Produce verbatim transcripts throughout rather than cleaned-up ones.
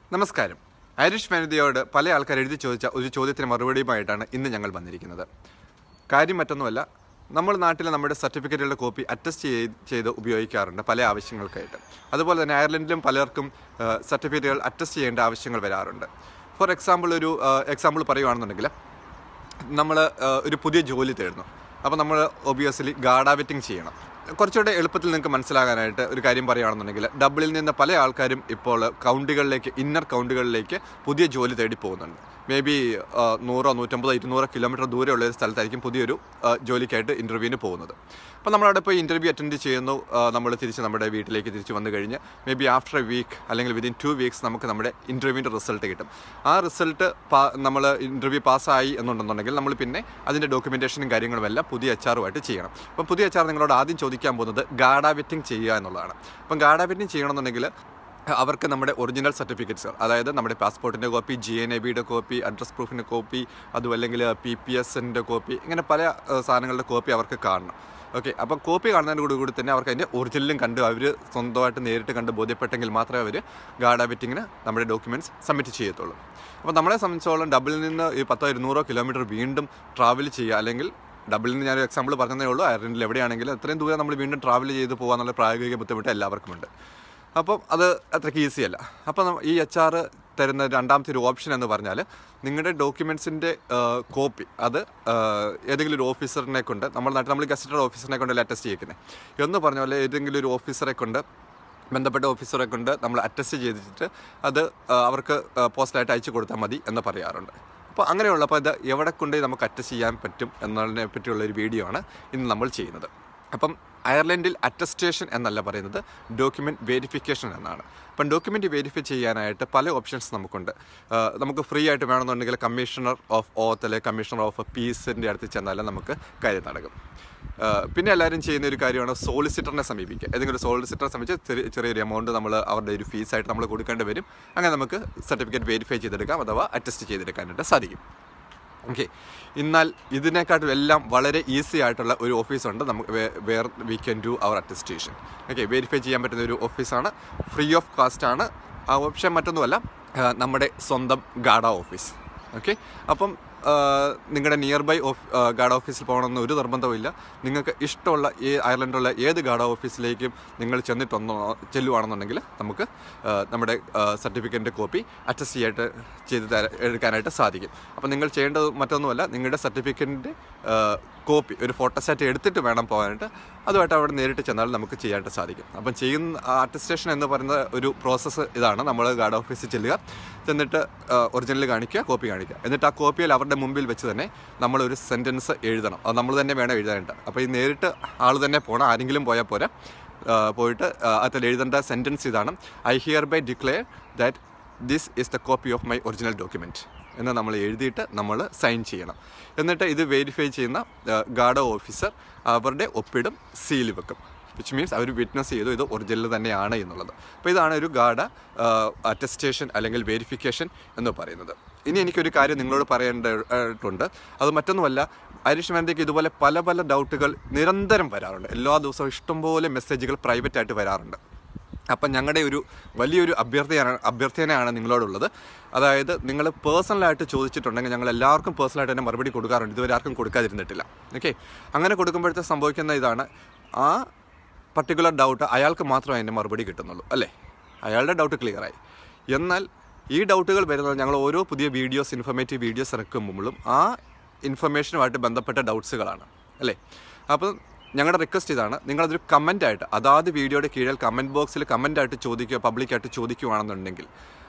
നമസ്കാരം. ഐറിഷ് വനിതയോട് പല ആൾക്കാർ എഴുതി ചോദിച്ച ഒരു ചോദ്യത്തിന് മറുപടിയുമായിട്ടാണ് ഇന്ന് ഞങ്ങൾ വന്നിരിക്കുന്നത്. കാര്യം മറ്റൊന്നുമല്ല, നമ്മൾ നാട്ടിൽ നമ്മുടെ സർട്ടിഫിക്കറ്റുകളുടെ കോപ്പി അറ്റസ്റ്റ് ചെയ്ത് ഉപയോഗിക്കാറുണ്ട് പല ആവശ്യങ്ങൾക്കായിട്ട്. അതുപോലെ തന്നെ അയർലൻഡിലും പലർക്കും സർട്ടിഫിക്കറ്റുകൾ അറ്റസ്റ്റ് ചെയ്യേണ്ട ആവശ്യങ്ങൾ വരാറുണ്ട്. ഫോർ എക്സാമ്പിൾ ഒരു എക്സാമ്പിൾ പറയുകയാണെന്നുണ്ടെങ്കിൽ, നമ്മൾ ഒരു പുതിയ ജോലി തേടുന്നു. അപ്പോൾ നമ്മൾ ഒബിയസ്ലി ഗാർഡ് വെറ്റിംഗ് ചെയ്യണം. കുറച്ചുകൂടെ എളുപ്പത്തിൽ നിങ്ങൾക്ക് മനസ്സിലാകാനായിട്ട് ഒരു കാര്യം പറയുകയാണെന്നുണ്ടെങ്കിൽ, ഡബിളിൽ നിന്ന് പല ആൾക്കാരും ഇപ്പോൾ കൗണ്ടികളിലേക്ക് ഇന്നർ കൗണ്ടികളിലേക്ക് പുതിയ ജോലി തേടി പോകുന്നുണ്ട്. മേ ബി നൂറോ നൂറ്റമ്പതോ ഇരുന്നൂറോ കിലോമീറ്റർ ദൂരെയുള്ള ഒരു സ്ഥലത്തായിരിക്കും പുതിയൊരു ജോലിക്കായിട്ട് ഇൻ്റർവ്യൂവിന് പോകുന്നത്. അപ്പോൾ നമ്മളവിടെ പോയി ഇൻ്റർവ്യൂ അറ്റൻഡ് ചെയ്യുന്നു. നമ്മൾ തിരിച്ച് നമ്മുടെ വീട്ടിലേക്ക് തിരിച്ച് വന്നു കഴിഞ്ഞ് may be after a week അല്ലെങ്കിൽ വിതിൻ ടു വീക്സ് നമുക്ക് നമ്മുടെ ഇൻ്റർവ്യൂവിൻ്റെ റിസൾട്ട് കിട്ടും. ആ റിസൾട്ട് പാ നമ്മൾ ഇൻ്റർവ്യൂ പാസ്സായി എന്നുണ്ടെന്നുണ്ടെങ്കിൽ നമ്മൾ പിന്നെ അതിൻ്റെ ഡോക്യുമെൻറ്റേഷനും കാര്യങ്ങളും എല്ലാം പുതിയ എച്ച് ആറുമായിട്ട് ചെയ്യണം. അപ്പം പുതിയ എച്ച് ആർ നിങ്ങളോട് ആദ്യം ചോദിക്കാൻ പോകുന്നത് ഗാർഡ് വെറ്റിംഗ് ചെയ്യുക എന്നുള്ളതാണ്. അപ്പം ഗാർഡ് വെറ്റിംഗ് ചെയ്യണമെന്നുണ്ടെങ്കിൽ അവർക്ക് നമ്മുടെ ഒറിജിനൽ സർട്ടിഫിക്കറ്റ്സ്, അതായത് നമ്മുടെ പാസ്പോർട്ടിൻ്റെ കോപ്പി, ജി എൻ എ ബിയുടെ കോപ്പി, അഡ്രസ് പ്രൂഫിൻ്റെ കോപ്പി, അതും അല്ലെങ്കിൽ പി പി എസിൻ്റെ കോപ്പി, ഇങ്ങനെ പല സാധനങ്ങളുടെ കോപ്പി അവർക്ക് കാണണം. ഓക്കെ, അപ്പോൾ കോപ്പി കാണുന്നതിന് കൂടി തന്നെ അവർക്ക് അതിൻ്റെ ഒറിജിനലും കണ്ട് അവർ സ്വന്തമായിട്ട് നേരിട്ട് കണ്ട് ബോധ്യപ്പെട്ടെങ്കിൽ മാത്രമേ അവർ ഗാർഡ് വെറ്റിങ്ങിന് നമ്മുടെ ഡോക്യുമെൻറ്റ്സ് സബ്മിറ്റ് ചെയ്യത്തുള്ളൂ. അപ്പോൾ നമ്മളെ സംബന്ധിച്ചോളം ഡബിളിൽ നിന്ന് ഈ പത്തോ ഇരുന്നൂറോ കിലോമീറ്റർ വീണ്ടും ട്രാവൽ ചെയ്യുക, അല്ലെങ്കിൽ ഡബിളിൽ നിന്ന് ഞാനൊരു എക്സാമ്പിൾ പറഞ്ഞതേ ഉള്ളൂ. അയർലൻഡിൽ എവിടെയാണെങ്കിലും അത്രയും ദൂരം നമ്മൾ വീണ്ടും ട്രാവൽ ചെയ്ത് പോകാനുള്ള പ്രായോഗിക ബുദ്ധിമുട്ട് എല്ലാവർക്കും ഉണ്ട്. അപ്പം അത് അത്രയ്ക്ക് ഈസി അല്ല. അപ്പം ഈ എച്ച് ആർ തരുന്ന രണ്ടാമത്തെ ഒരു ഓപ്ഷൻ എന്ന് പറഞ്ഞാൽ, നിങ്ങളുടെ ഡോക്യുമെൻറ്റ്സിൻ്റെ കോപ്പി അത് ഏതെങ്കിലും ഒരു ഓഫീസറിനെ കൊണ്ട്, നമ്മുടെ നാട്ടിൽ നമ്മൾ ഗസറ്റഡ് ഓഫീസറിനെ കൊണ്ടല്ലേ അറ്റസ്റ്റ് ചെയ്യിക്കുന്നത് എന്ന് പറഞ്ഞ പോലെ ഏതെങ്കിലും ഒരു ഓഫീസറെ കൊണ്ട്, ബന്ധപ്പെട്ട ഓഫീസറെ കൊണ്ട് നമ്മൾ അറ്റസ്റ്റ് ചെയ്തിട്ട് അത് അവർക്ക് പോസ്റ്റായിട്ട് അയച്ചു കൊടുത്താൽ മതി എന്ന് പറയാറുണ്ട്. അപ്പോൾ അങ്ങനെയുള്ളപ്പോൾ ഇത് എവിടെ കൊണ്ട് നമുക്ക് അറ്റസ്റ്റ് ചെയ്യാൻ പറ്റും എന്നതിനെ പറ്റിയുള്ളൊരു വീഡിയോ ആണ് ഇന്ന് നമ്മൾ ചെയ്യുന്നത്. അപ്പം അയർലൻഡിൽ അറ്റസ്റ്റേഷൻ എന്നല്ല പറയുന്നത്, ഡോക്യുമെൻറ്റ് വെരിഫിക്കേഷൻ എന്നാണ്. അപ്പം ഡോക്യുമെൻറ്റ് വെരിഫൈ ചെയ്യാനായിട്ട് പല ഓപ്ഷൻസ് നമുക്കുണ്ട്. നമുക്ക് ഫ്രീ ആയിട്ട് വേണമെന്നുണ്ടെങ്കിൽ കമ്മീഷണർ ഓഫ് ഓത്ത് അല്ലെങ്കിൽ കമ്മീഷണർ ഓഫ് പീസിൻ്റെ അടുത്ത് ചെന്നാലും നമുക്ക് കാര്യം നടക്കും. പിന്നെ എല്ലാവരും ചെയ്യുന്ന ഒരു കാര്യമാണ് സോളിസിറ്ററിനെ സമീപിക്കുക. ഏതെങ്കിലും ഒരു സോളിസിറ്ററെ സമീപിച്ച് ചെറിയ ചെറിയൊരു എമൗണ്ട് നമ്മൾ അവരുടെ ഒരു ഫീസായിട്ട് നമ്മൾ കൊടുക്കേണ്ടി വരും. അങ്ങനെ നമുക്ക് സർട്ടിഫിക്കറ്റ് വെരിഫൈ ചെയ്തെടുക്കാം അഥവാ അറ്റസ്റ്റ് ചെയ്തെടുക്കാനായിട്ട് സാധിക്കും. ഓക്കെ, എന്നാൽ ഇതിനെക്കാട്ടും എല്ലാം വളരെ ഈസി ആയിട്ടുള്ള ഒരു ഓഫീസുണ്ട് നമുക്ക്, where we can do our attestation. Okay, verify ചെയ്യാൻ പറ്റുന്ന ഒരു ഓഫീസാണ്, ഫ്രീ ഓഫ് കാസ്റ്റ് ആണ്. ആ ഓപ്ഷൻ മറ്റൊന്നുമല്ല, നമ്മുടെ സ്വന്തം ഗാർഡ ഓഫീസ്. ഓക്കെ, അപ്പം നിങ്ങളുടെ നിയർ ബൈ ഓഫ് ഗാർഡ് ഓഫീസിൽ പോകണമെന്ന് ഒരു നിർബന്ധമില്ല. നിങ്ങൾക്ക് ഇഷ്ടമുള്ള ഈ അയർലൻഡിലുള്ള ഏത് ഗാർഡ് ഓഫീസിലേക്കും നിങ്ങൾ ചെന്നിട്ടൊന്നോ ചെല്ലുവാണെന്നുണ്ടെങ്കിൽ നമുക്ക് നമ്മുടെ സർട്ടിഫിക്കറ്റിൻ്റെ കോപ്പി അറ്റസ്റ്റ് ചെയ്യായിട്ട് ചെയ്ത് എടുക്കാനായിട്ട് സാധിക്കും. അപ്പം നിങ്ങൾ ചെയ്യേണ്ടത് മറ്റൊന്നുമല്ല, നിങ്ങളുടെ സർട്ടിഫിക്കറ്റിൻ്റെ കോപ്പി ഒരു ഫോട്ടോസ്റ്റാറ്റ് എടുത്തിട്ട് വേണം പോകാനായിട്ട്. അതുമായിട്ട് അവിടെ നേരിട്ട് ചെന്നാൽ നമുക്ക് ചെയ്യാനായിട്ട് സാധിക്കും. അപ്പം ചെയ്യുന്ന അറ്റസ്റ്റേഷൻ എന്ന് പറയുന്ന ഒരു പ്രോസസ്സ് ഇതാണ്. നമ്മൾ ഗാർഡ് ഓഫീസിൽ ചെല്ലുക, ചെന്നിട്ട് ഒറിജിനൽ കാണിക്കുക, കോപ്പി കാണിക്കുക. എന്നിട്ട് ആ കോപ്പിയിൽ അവരുടെ മുമ്പിൽ വെച്ച് തന്നെ നമ്മളൊരു സെൻറ്റൻസ് എഴുതണം. അത് നമ്മൾ തന്നെ വേണം എഴുതാനായിട്ട്. അപ്പോൾ ഈ നേരിട്ട് ആൾ തന്നെ പോകണം, ആരെങ്കിലും പോയാൽ പോരാ. പോയിട്ട് അതിൽ എഴുതേണ്ട സെൻറ്റൻസ് ഇതാണ്: I hereby declare that this is the copy of my original document എന്ന് നമ്മൾ എഴുതിയിട്ട് നമ്മൾ സൈൻ ചെയ്യണം. എന്നിട്ട് ഇത് വെരിഫൈ ചെയ്യുന്ന ഗാർഡ് ഓഫീസർ അവരുടെ ഒപ്പിടും, സീൽ വെക്കും. വിച്ച് മീൻസ് അവർ വിറ്റ്നസ് ചെയ്തു ഇത് ഒറിജിനൽ തന്നെയാണ് എന്നുള്ളത്. അപ്പോൾ ഇതാണ് ഒരു ഗാർഡ് അറ്റസ്റ്റേഷൻ അല്ലെങ്കിൽ വെരിഫിക്കേഷൻ എന്ന് പറയുന്നത്. ഇനി എനിക്കൊരു കാര്യം നിങ്ങളോട് പറയേണ്ടതായിട്ടുണ്ട്. അത് മറ്റൊന്നുമല്ല, ഐറിഷ് വനിതയ്ക്ക് ഇതുപോലെ പല പല ഡൗട്ടുകൾ നിരന്തരം വരാറുണ്ട്. എല്ലാ ദിവസവും ഇഷ്ടംപോലെ മെസ്സേജുകൾ പ്രൈവറ്റായിട്ട് വരാറുണ്ട്. അപ്പം ഞങ്ങളുടെ ഒരു വലിയൊരു അഭ്യർത്ഥനയാണ് അഭ്യർത്ഥനയാണ് നിങ്ങളോടുള്ളത്. അതായത് നിങ്ങൾ പേഴ്സണലായിട്ട് ചോദിച്ചിട്ടുണ്ടെങ്കിൽ ഞങ്ങൾ എല്ലാവർക്കും പേഴ്സണലായിട്ട് തന്നെ മറുപടി കൊടുക്കാറുണ്ട്. ഇതുവരെ ആർക്കും കൊടുക്കാതിരുന്നിട്ടില്ല. ഓക്കെ, അങ്ങനെ കൊടുക്കുമ്പോഴത്തെ സംഭവിക്കുന്ന ഇതാണ്, ആ പർട്ടിക്കുലർ ഡൗട്ട് അയാൾക്ക് മാത്രമേ അതിൻ്റെ മറുപടി കിട്ടുന്നുള്ളൂ, അല്ലേ? അയാളുടെ ഡൗട്ട് ക്ലിയറായി. എന്നാൽ ഈ ഡൗട്ടുകൾ വരുന്നത് ഞങ്ങൾ ഓരോ പുതിയ വീഡിയോസ്, ഇൻഫർമേറ്റീവ് വീഡിയോസ് ഇറക്കുമ്പോഴും ആ ഇൻഫർമേഷനുമായിട്ട് ബന്ധപ്പെട്ട ഡൗട്ട്സുകളാണ്, അല്ലേ? അപ്പം ഞങ്ങളുടെ റിക്വസ്റ്റ് ഇതാണ്, നിങ്ങളതൊരു കമൻറ്റായിട്ട് അതാത് വീഡിയോയുടെ കീഴിൽ കമൻറ്റ് ബോക്സിൽ കമൻറ്റായിട്ട് ചോദിക്കുക, പബ്ലിക്കായിട്ട് ചോദിക്കുകയാണെന്നുണ്ടെങ്കിൽ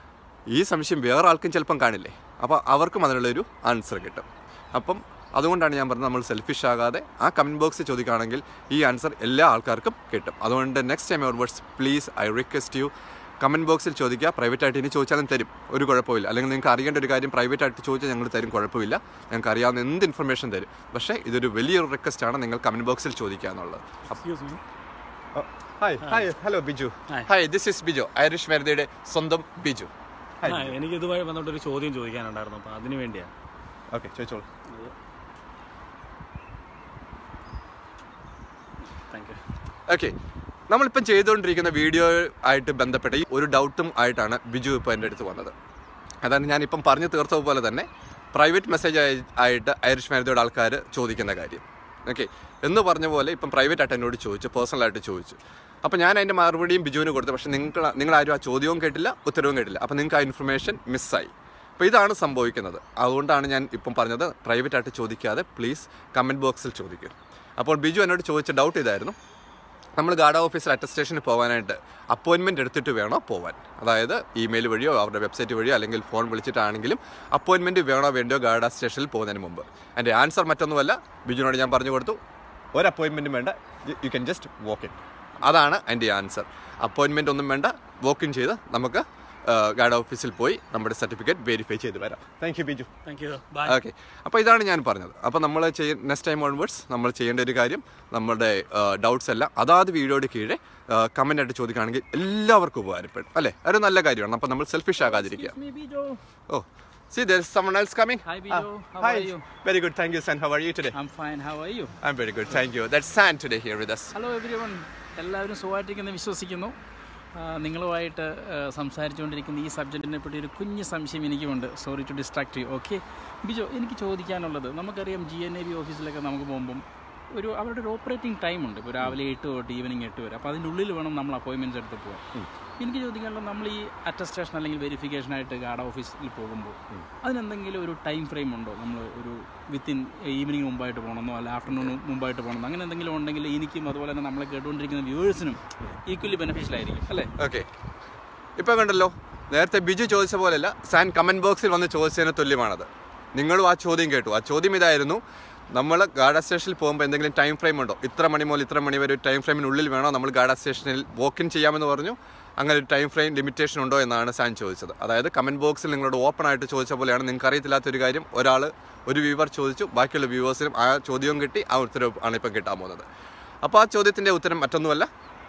ഈ സംശയം വേറെ ആൾക്കും ചിലപ്പം കാണില്ലേ, അപ്പോൾ അവർക്കും അതിനുള്ളൊരു ആൻസർ കിട്ടും. അപ്പം അതുകൊണ്ടാണ് ഞാൻ പറഞ്ഞത്, നമ്മൾ സെൽഫിഷ് ആകാതെ ആ കമൻറ്റ് ബോക്സിൽ ചോദിക്കുകയാണെങ്കിൽ ഈ ആൻസർ എല്ലാ ആൾക്കാർക്കും കിട്ടും. അതുകൊണ്ട് next time onwards please I request you, comment ബോക്സിൽ ചോദിക്കുക. പ്രൈവറ്റായിട്ട് ഇനി ചോദിച്ചാലും തരും, ഒരു കുഴപ്പമില്ല. അല്ലെങ്കിൽ നിങ്ങൾക്ക് അറിയേണ്ട ഒരു കാര്യം പ്രൈവറ്റായിട്ട് ചോദിച്ചാൽ ഞങ്ങൾ തരും, കുഴപ്പമില്ല. ഞങ്ങൾക്ക് അറിയാവുന്ന എന്ത് ഇൻഫർമേഷൻ തരും. പക്ഷേ ഇതൊരു വലിയൊരു റിക്വസ്റ്റാണ്, നിങ്ങൾ കമൻറ്റ് ബോക്സിൽ ചോദിക്കുക എന്നുള്ളത്. Hi hi hello Biju. Hi, this is Biju, Irish വനിതയുടെ സ്വന്തം ബിജു. എനിക്ക് ഇതുമായി ബന്ധപ്പെട്ടൊരു ചോദ്യം ചോദിക്കാനുണ്ടായിരുന്നു, അപ്പോൾ അതിന് വേണ്ടിയാണ്. ഓക്കെ, ചോദിച്ചോളൂ. Thank you. ഓക്കെ, നമ്മളിപ്പം ചെയ്തുകൊണ്ടിരിക്കുന്ന വീഡിയോ ആയിട്ട് ബന്ധപ്പെട്ട ഈ ഒരു ഡൗട്ടും ആയിട്ടാണ് ബിജു ഇപ്പോൾ എൻ്റെ അടുത്ത് വന്നത്. അതാണ് ഞാനിപ്പം പറഞ്ഞു തീർത്തതുപോലെ തന്നെ പ്രൈവറ്റ് മെസ്സേജ് ആയിട്ട് ഐറിഷ് മാരുതിയുടെ ആൾക്കാർ ചോദിക്കുന്ന കാര്യം. ഓക്കെ, എന്ന് പറഞ്ഞ പോലെ ഇപ്പം പ്രൈവറ്റ് ആയിട്ട് എന്നോട് ചോദിച്ചു, പേഴ്സണലായിട്ട് ചോദിച്ചു. അപ്പോൾ ഞാൻ അതിൻ്റെ മറുപടിയും ബിജുവിന് കൊടുത്തു. പക്ഷേ നിങ്ങൾ നിങ്ങളാരും ആ ചോദ്യവും കേട്ടില്ല, ഉത്തരവും കേട്ടില്ല. അപ്പോൾ നിങ്ങൾക്ക് ആ ഇൻഫർമേഷൻ മിസ്സായി. അപ്പോൾ ഇതാണ് സംഭവിക്കുന്നത്. അതുകൊണ്ടാണ് ഞാൻ ഇപ്പം പറഞ്ഞത്, പ്രൈവറ്റായിട്ട് ചോദിക്കാതെ പ്ലീസ് കമൻറ്റ് ബോക്സിൽ ചോദിക്കും. അപ്പോൾ ബിജു എന്നോട് ചോദിച്ച ഡൗട്ട് ഇതായിരുന്നു, നമ്മൾ ഗാർഡ് ഓഫീസിൽ അറ്റസ്റ്റേഷന് പോകാനായിട്ട് അപ്പോയിൻമെൻറ്റ് എടുത്തിട്ട് വേണോ പോകാൻ? അതായത് ഇമെയിൽ വഴിയോ അവരുടെ വെബ്സൈറ്റ് വഴിയോ അല്ലെങ്കിൽ ഫോൺ വിളിച്ചിട്ടാണെങ്കിലും അപ്പോയിൻമെൻറ്റ് വേണോ വേണ്ടയോ ഗാർഡ് സ്റ്റേഷനിൽ പോകുന്നതിന് മുമ്പ്. എൻ്റെ ആൻസർ മറ്റൊന്നുമല്ല, ബിജുവിനോട് ഞാൻ പറഞ്ഞു കൊടുത്തു, ഒരു അപ്പോയിൻമെൻറ്റും വേണ്ട, you can just walk in. അതാണ് എൻ്റെ ആൻസർ. അപ്പോയിൻമെൻറ്റ് ഒന്നും വേണ്ട, വോക്ക് ഇൻ ചെയ്ത് നമുക്ക് ഗാർഡ് ഓഫീസിൽ പോയി നമ്മുടെ സർട്ടിഫിക്കറ്റ് വെരിഫൈ ചെയ്ത് വരാം. Thank you Biju. Thank you. Bye. Okay, അപ്പോൾ ഇതാണ് ഞാൻ പറഞ്ഞത്. അപ്പോൾ നമ്മൾ ചെയ്യ നെക്സ്റ്റ് ടൈം ഓൺവേർഡ്സ് നമ്മൾ ചെയ്യേണ്ട ഒരു കാര്യം, നമ്മുടെ ഡൗട്ട്സ് എല്ലാം അതാത് വീഡിയോയുടെ കീഴെ കമൻ്റ് ആയിട്ട് ചോദിക്കുകയാണെങ്കിൽ എല്ലാവർക്കും ഉപകാരപ്പെടും, അല്ലേ? ഒരു നല്ല കാര്യമാണ്. അപ്പോൾ നമ്മൾ സെൽഫിഷ് ആകാതിരിക്കുക. Oh, see there's someone else coming. Hi Bijo, ah, how hi. are you? Very good, thank you San. How are you today? I'm fine, how are you? I'm very good, thank you. That's San today here with us. Hello everyone. എല്ലാവരും സുഖമായിട്ടിരിക്കുന്നു വിശ്വസിക്കുന്നു. നിങ്ങളുമായിട്ട് സംസാരിച്ചുകൊണ്ടിരിക്കുന്ന ഈ സബ്ജക്റ്റിനെ പറ്റി ഒരു കുഞ്ഞ് സംശയം എനിക്കുമുണ്ട്. Sorry to distract you. Okay Bijo, എനിക്ക് ചോദിക്കാനുള്ളത്, നമുക്കറിയാം ജി എൻ എ ബി ഓഫീസിലൊക്കെ നമുക്ക് പോകുമ്പം ഒരു അവരുടെ ഒരു ഓപ്പറേറ്റിംഗ് ടൈമുണ്ട്. ഇപ്പോൾ രാവിലെ എട്ട് തൊട്ട് ഈവനിങ് എട്ട് വരെ. അപ്പോൾ അതിൻ്റെ ഉള്ളിൽ വേണം നമ്മൾ അപ്പോയിൻമെൻറ്റ്സ് എടുത്ത് പോകാൻ. എനിക്ക് ചോദിക്കാനുള്ളത്, നമ്മൾ ഈ അറ്റസ്റ്റേഷൻ അല്ലെങ്കിൽ വെരിഫിക്കേഷനായിട്ട് ഗാർഡ് ഓഫീസിൽ പോകുമ്പോൾ അതിനെന്തെങ്കിലും ഒരു ടൈം ഫ്രെയിം ഉണ്ടോ? നമ്മൾ ഒരു വിത്തിൻ ഈവനിങ് മുമ്പായിട്ട് പോകണമെന്നോ അല്ല ആഫ്റ്റർനൂൺ മുമ്പായിട്ട് പോകണമെന്നോ അങ്ങനെ എന്തെങ്കിലും ഉണ്ടെങ്കിൽ എനിക്കും അതുപോലെ തന്നെ നമ്മളെ കേട്ടുകൊണ്ടിരിക്കുന്ന വ്യൂവേഴ്സിനും ഈക്വലി ബെനിഫിഷ്യൽ ആയിരിക്കും, അല്ലേ? ഓക്കെ, ഇപ്പോൾ കണ്ടല്ലോ, നേരത്തെ ബിജു ചോദിച്ച പോലെയല്ല, സാൻ കമൻറ്റ് ബോക്സിൽ വന്ന് ചോദിച്ചതിന് തുല്യമാണത്. നിങ്ങളും ആ ചോദ്യം കേട്ടു. ആ ചോദ്യം ഇതായിരുന്നു, നമ്മൾ ഗാർഡ് സ്റ്റേഷനിൽ പോകുമ്പോൾ എന്തെങ്കിലും ടൈം ഫ്രെയിം ഉണ്ടോ? ഇത്ര മണി മുതൽ ഇത്ര മണി വരെ ഒരു ടൈം ഫ്രെയിമിനുള്ളിൽ വേണോ നമ്മൾ ഗാർഡ് സ്റ്റേഷനിൽ വോക്ക് ഇൻ ചെയ്യാമെന്ന് പറഞ്ഞു. അങ്ങനെ ഒരു ടൈം ഫ്രെയിം ലിമിറ്റേഷൻ ഉണ്ടോ എന്നാണ് സാൻ ചോദിച്ചത്. അതായത് കമൻറ്റ് ബോക്സിൽ നിങ്ങളോട് ഓപ്പൺ ആയിട്ട് ചോദിച്ച പോലെയാണ്. നിങ്ങൾക്ക് അറിയത്തില്ലാത്തൊരു കാര്യം ഒരാൾ ഒരു വ്യൂവർ ചോദിച്ചു, ബാക്കിയുള്ള വ്യൂവേഴ്സിനും ആ ചോദ്യവും കിട്ടി, ആ ഉത്തരവ് ആണ് ഇപ്പം കിട്ടാൻ പോകുന്നത്. അപ്പോൾ ആ ചോദ്യത്തിൻ്റെ ഉത്തരം മറ്റൊന്നുമല്ല,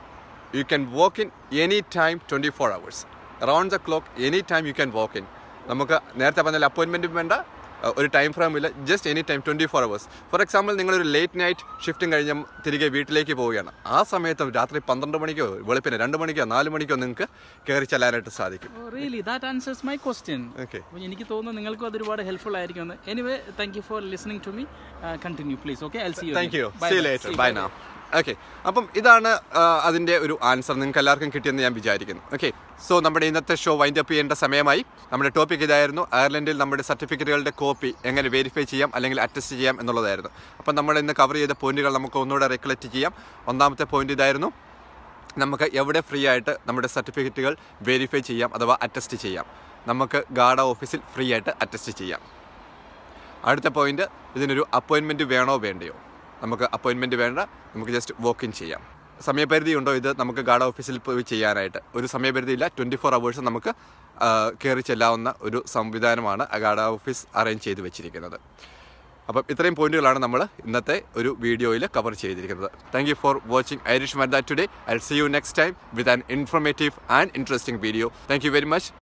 you can walk in any time twenty four hours around the clock, any time you can walk in. നമുക്ക് നേരത്തെ പറഞ്ഞാൽ അപ്പോയിൻമെൻറ്റും വേണ്ട, ഒരു ടൈം ഫ്രെയിം ഇല്ല, just any time twenty four hours. For example, നിങ്ങളൊരു ലേറ്റ് നൈറ്റ് ഷിഫ്റ്റും കഴിഞ്ഞ് തിരികെ വീട്ടിലേക്ക് പോവുകയാണ്. ആ സമയത്ത് രാത്രി പന്ത്രണ്ട് മണിക്കോ വെളുപ്പിന് രണ്ട് മണിക്കോ നാല് മണിക്കോ നിങ്ങൾക്ക് കയറി ചെല്ലാനായിട്ട് സാധിക്കും. Really that answers my question. Okay, എനിക്ക് തോന്നുന്നു നിങ്ങൾക്കും അത് ഒരുപാട് ഹെൽപ്ഫുൾ ആയിരിക്കും. Anyway, thank you for listening to me. Continue please. Okay, I will see you. Thank you. See you later. Bye now. Okay, അപ്പം ഇതാണ് അതിൻ്റെ ഒരു ആൻസർ. നിങ്ങൾക്ക് എല്ലാവർക്കും കിട്ടിയെന്ന് ഞാൻ വിചാരിക്കുന്നു. ഓക്കെ, സോ നമ്മുടെ ഇന്നത്തെ ഷോ വൈൻഡ് അപ്പ് ചെയ്യേണ്ട സമയമായി. നമ്മുടെ ടോപ്പിക് ഇതായിരുന്നു, അയർലൻഡിൽ നമ്മുടെ സർട്ടിഫിക്കറ്റുകളുടെ കോപ്പി എങ്ങനെ വെരിഫൈ ചെയ്യാം അല്ലെങ്കിൽ അറ്റസ്റ്റ് ചെയ്യാം എന്നുള്ളതായിരുന്നു. അപ്പം നമ്മൾ ഇന്ന് കവർ ചെയ്ത പോയിന്റുകൾ നമുക്ക് ഒന്നുകൂടെ റെക്കലക്ട് ചെയ്യാം. ഒന്നാമത്തെ പോയിന്റ് ഇതായിരുന്നു, നമുക്ക് എവിടെ ഫ്രീ ആയിട്ട് നമ്മുടെ സർട്ടിഫിക്കറ്റുകൾ വെരിഫൈ ചെയ്യാം അഥവാ അറ്റസ്റ്റ് ചെയ്യാം. നമുക്ക് ഗാർഡ് ഓഫീസിൽ ഫ്രീ ആയിട്ട് അറ്റസ്റ്റ് ചെയ്യാം. അടുത്ത പോയിന്റ്, ഇതിനൊരു അപ്പോയിൻമെൻറ്റ് വേണോ വേണ്ടയോ? നമുക്ക് അപ്പോയിൻമെൻറ്റ് വേണ്ട, നമുക്ക് ജസ്റ്റ് വോക്ക് ഇൻ ചെയ്യാം. സമയപരിധി ഉണ്ടോ ഇത് നമുക്ക് ഗാർഡ് ഓഫീസിൽ പോയി ചെയ്യാനായിട്ട്? ഒരു സമയപരിധി ഇല്ല, ട്വൻറ്റി ഫോർ അവേഴ്സ് നമുക്ക് കയറി ചെല്ലാവുന്ന ഒരു സംവിധാനമാണ് ഗാർഡ് ഓഫീസ് അറേഞ്ച് ചെയ്ത് വെച്ചിരിക്കുന്നത്. അപ്പം ഇത്രയും പോയിന്റുകളാണ് നമ്മൾ ഇന്നത്തെ ഒരു വീഡിയോയിൽ കവർ ചെയ്തിരിക്കുന്നത്. Thank you for watching Irish Maruti today. I will see you next time with an informative and interesting video. Thank you very much.